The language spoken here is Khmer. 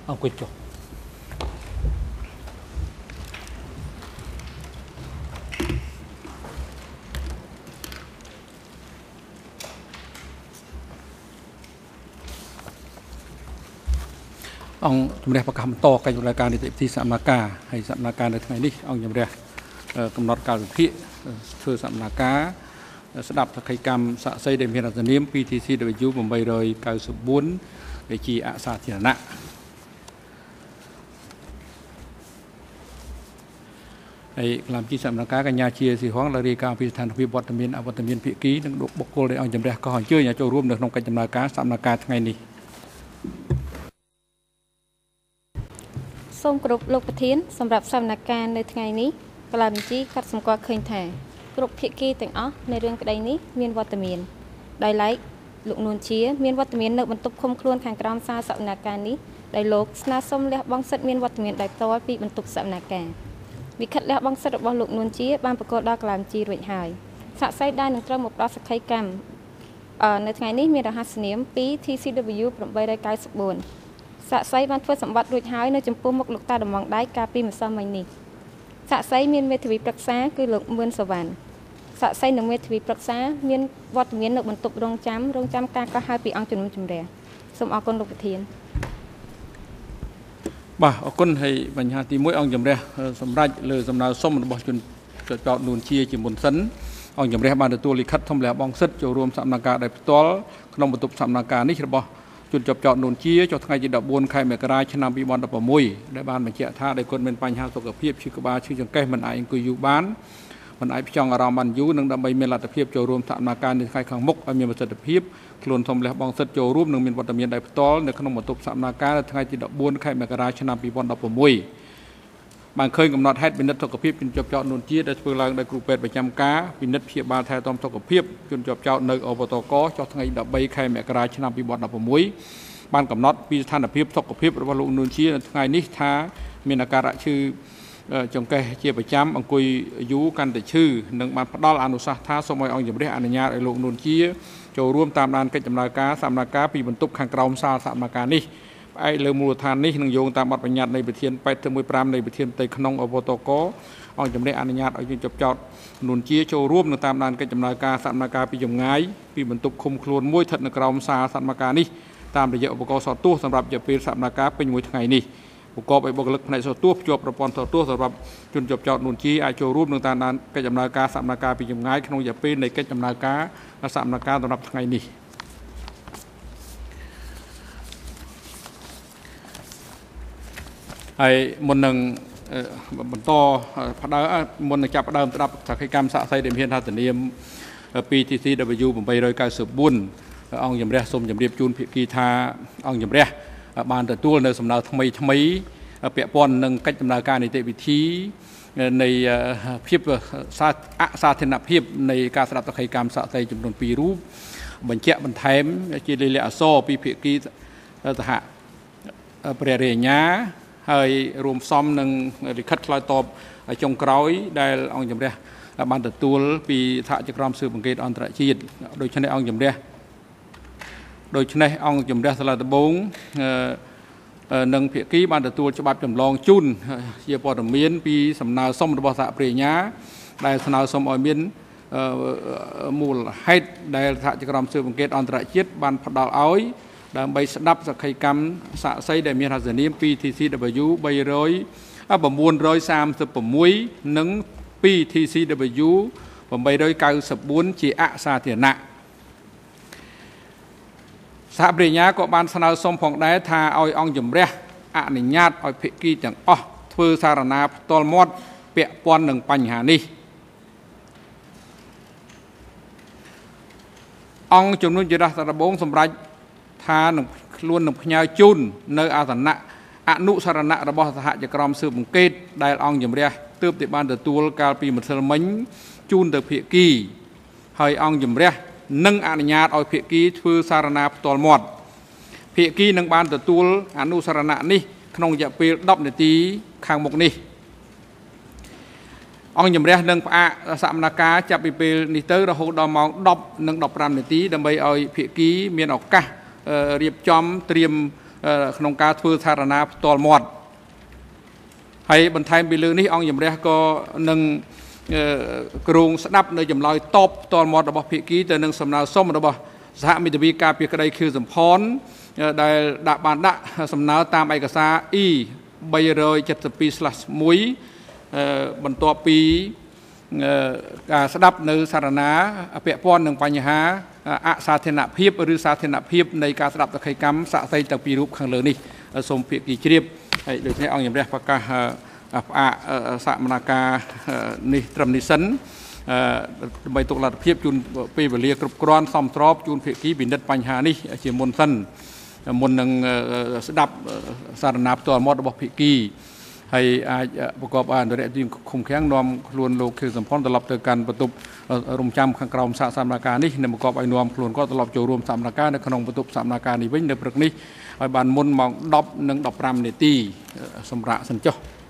អង្គុយចុះអង្គជំនះប្រកាសបន្តកិច្ចដំណើរការនីតិវិធីសកម្មការហើយសកម្មការនៅថ្ងៃនេះអង្គជំនះកំណត់កាលវិភាគធ្វើសកម្មការស្ដាប់សក្ខីកម្មសាក់សីដែលមានអត្ថនាម PTCW 894ដែលជាអសាធារណៈហើយក្លាមជីសកម្មការកញ្ញាជាស៊ីហងរាយការណ៍ពីស្ថានភាពវត្តមានអវត្តមានភាគីនិងបុគ្គលដែលអង្គជំនះក៏អញ្ជើញចូលរួមនៅក្នុងកិច្ចដំណើរការសកម្មការថ្ងៃនេះសូមគោរពលោកប្រធានសម្រាប់សកម្មភាពនៅថ្ងៃនេះក្លាមជីកត់សម្គាល់ឃើញថាគ្រប់ភាគីទាំងអស់ในរឿងក្តីនេះមានវត្តមានដោយឡែកលោកនួនជាមានវត្តមាននៅបន្ទប់ឃុំខ្លួនខាងក្រោមសាលសកម្មភាពនេះដោយលោកស្នើសុំលះបង់សិទ្ធិមានវត្តមានដោយផ្ទាល់ពីបន្ទប់សកម្មភាពវិខិតលះបង់សិទ្ធិរបស់លោកនួនជាបានប្រកាសដល់ក្លាមជីរួចហើយសាក់សីដែលនឹងត្រូវមកផ្ដល់សក្ខីកម្មនៅថ្ងៃនេះមានរហស្សនាម 2TCW 894សាក់សីបានធ្វើសម្បត្តិរួចហើយនៅចំពោះមុខលោកតាដំងដៃកាលពីម្សិលមិញនេះសាក់សីមានមេធាវីប្រឹក្សាគឺលោកមឿនសវណ្ណសាក់សីនិងមេធាវីប្រឹក្សាមានវត្តមាននៅបន្ទប់រងចាំការកោះហៅពីអង្គជំនុំជម្រះសូមអរគុណលោកប្រធានបាទអរគុណហើយបញ្ហាទី1អង្គជំរះសម្រាប់លើសំណើសុំរបស់ជនចោតនួនជាមុនសិនអង្គជំរះបានទទួលលិខិតធំលះបង់សិទ្ធិចូលរួមសកម្មភាពដោយផ្ទាល់ក្នុងបន្ទប់សកម្មភាពនេះរបស់ជនជាប់ចោតនួនជាចុះថ្ងៃទី14ខែមករាឆ្នាំ2016ដែលបានបញ្ជាក់ថាដោយគាត់មានបញ្ហាសុខភាពឈឺក្បាលឈឺចង្កេះមិនអាចអង្គុយយូរបានមិនអាចផ្ចង់អារម្មណ៍បានយូរនិងដើម្បីមានលទ្ធភាពចូលរួមសកម្មភាពនៅថ្ងៃខាងមុខឲ្យមានប្រសិទ្ធភាពខ្លួនធំលះបង់សិទ្ធិចូលរួមនិងមានវត្តមានដោយផ្ទាល់នៅក្នុងបន្ទប់សកម្មភាពនៅថ្ងៃទី14ខែមករាឆ្នាំ2016បានឃើញកំណត់ហេតុពិនិត្យសុខភាពជនជាប់ចោតនួនជាដែលធ្វើឡើងដោយគ្រូពេទ្យប្រចាំការពិនិត្យព្យាបាលថែទាំសុខភាពជនជាប់ចោតនៅអបតកចុះថ្ងៃ13ខែមករាឆ្នាំ2016បានកំណត់ពីស្ថានភាពសុខភាពរបស់លោកនួនជានៅថ្ងៃនេះថាមានអាការៈឈឺចង្កេះជាប្រចាំអង្គុយយូរកាន់តែឈឺនិងបានផ្ដល់អនុសាសន៍ថាសូមឲ្យអង្គជំរះអនុញ្ញាតឲ្យលោកនួនជាចូលរួមតាមដានកិច្ចដំណើរការសកម្មភាពពីបន្ទប់ខាងក្រោមសាលសកម្មភាពនេះផ្អែកលើមូលដ្ឋាននេះនឹងយោងតាមបទបញ្ញត្តិនៃវិធាន815នៃវិធានផ្ទៃក្នុងអវតកអង្គជំរះអនុញ្ញាតឲ្យជនជាប់ចោតនួនជាចូលរួមនៅតាមដានកិច្ចដំណើរការសកម្មភាពពីចម្ងាយពីបន្ទប់ឃុំខ្លួនមួយស្ថិតនៅក្រោមសាលសកម្មភាពនេះតាមរយៈឧបករណ៍សោតទស្សន៍សម្រាប់រយៈពេលសកម្មភាពពេញមួយថ្ងៃនេះប្រកបដោយបុគ្គលិកផ្នែកសោតទស្សន៍ភ្ជាប់ប្រព័ន្ធសោតទស្សន៍សម្រាប់ជនជាប់ចោតនួនជាអាចចូលរួមនឹងតាមដានកិច្ចដំណើរការសកម្មភាពពីចម្ងាយក្នុងរយៈពេលនៃកិច្ចដំណើរការសកម្មភាពសម្រាប់ថ្ងៃនេះហើយមុននឹងបន្តផ្ដើមមុននឹងចាប់ផ្ដើមស្ដាប់សក្ខីកម្មសាក់សីដែលមានហត្ថនាម PTCW 894អង្គជំរះសូមជម្រាបជូនភាគីថាអង្គជំរះបានទទួលនៅសំណើថ្មីពាក់ព័ន្ធនឹងកិច្ចដំណើរការនីតិវិធីនៃភាពអសាធារណភាពនៃការស្ដាប់សក្ខីកម្មសាក់សីចំនួន2រូបបញ្ជាក់បន្ថែមជាលិលាអក្សរពីភាគីសហព្រះរាជអាជ្ញាហើយរួមផ្សំនឹងលិខិតឆ្លើយតបចុងក្រោយដែលអង្គជំរះបានទទួលពីថ្នាក់ចក្រមស៊ើបអង្កេតអន្តរជាតិដូច្នេះអង្គជំរះសាលាដំបងនិងភាគីបានទទួលច្បាប់ចម្លងជូនជាព័ត៌មានពីសំណើសុំរបស់សហព្រះញ្ញាដែលស្នើសុំឲ្យមានមូលហេតុដែលថ្នាក់ចក្រមស៊ើបអង្កេតអន្តរជាតិបានផ្ដល់ឲ្យដើម្បីស្ដាប់សក្ខីកម្មសាក់សីដែលមានហត្ថនាម 2TCW 936និង 2TCW 894ជាអសាធារណៈសហព្រះញ្ញាក៏បានស្នើសុំផងដែរថាឲ្យអង្គជំរះអនុញ្ញាតឲ្យភាគីទាំងអស់ធ្វើសារណាផ្ទាល់មាត់ពាក់ព័ន្ធនឹងបញ្ហានេះអង្គជំនុំជម្រះសាលាដំបងសម្រាប់ថានឹងខ្លួននឹងផ្ញើជូននៅអាសនៈអនុសារណៈរបស់សហចក្រមស៊ើបអង្កេតដែលអង្គជំរះទើបតែបានទទួលកាលពីម្សិលមិញជូនទៅភាគីហើយអង្គជំរះនឹងអនុញ្ញាតឲ្យភាគីធ្វើសារណាផ្ទាល់មាត់ភាគីនឹងបានទទួលអនុសារណៈនេះក្នុងរយៈពេល10នាទីខាងមុខនេះអង្គជំរះនឹងផ្អាកសកម្មភាពចាប់ពីពេលនេះទៅរហូតដល់ម៉ោង10:15នាទីដើម្បីឲ្យភាគីមានឱកាសរៀបចំត្រៀមក្នុងការធ្វើសាធារណៈផ្ទាល់មាត់ហើយបន្ថែមពីលើនេះអង្គជំរះក៏នឹងគ្រងស្ដាប់នៅចម្លើយតបផ្ទាល់មាត់របស់ភាគីទៅនឹងសំណើសុំរបស់សហមិត្តភាពការពារក្តីខៀវសំផនដែលបានដាក់សំណើតាមឯកសារ E 372/1 បន្ទាប់ពីការស្ដាប់នៅសារណាពាក់ព័ន្ធនឹងបញ្ហាអសាធារណភាពឬសាធារណភាពនៃការស្ដាប់សក្ខីកម្មសាក្សីទាំងពីររូបខាងលើនេះសូមភាគីជ្រាបហើយដូច្នេះអង្គជំរះប្រកាសផ្អាកសកម្មភាពនេះត្រឹមនេះសិនដើម្បីទុកលទ្ធភាពជូនពេលវេលាគ្រប់គ្រាន់សមស្របជូនភាគីពិនិត្យបញ្ហានេះជាមុនសិនមុននឹងស្ដាប់សារណាផ្ទាល់មាត់របស់ភាគីហើយអាចប្រកបអន្តរជាតិឃុំឃាំងនាំខ្លួនលោកខៀវសំផនត្រឡប់ទៅកាន់បន្ទប់រំចាំខាងក្រោមសហសមការនេះនិងប្រកបឲ្យនាំខ្លួនគាត់ត្រឡប់ចូលរួមសមការនៅក្នុងបន្ទប់សមការនេះវិញនៅព្រឹកនេះឲ្យបានមុនម៉ោង 10:15 នាទីសម្រាប់សិនចុះ